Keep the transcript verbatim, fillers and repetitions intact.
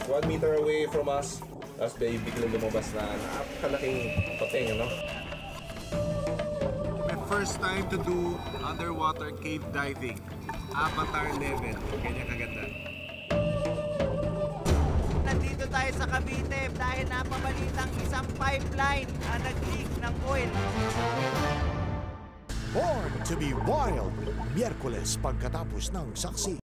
one meter away from us. Tapos may biglang lumabas na napakalaking pating, ano? My first time to do underwater cave diving. Avatar level. Ganyan kaganda. Nandito tayo sa Cavite dahil napabalitang isang pipeline ang nag-leak ng oil. Born to be Wild, Miyerkules pagkatapos ng saksi.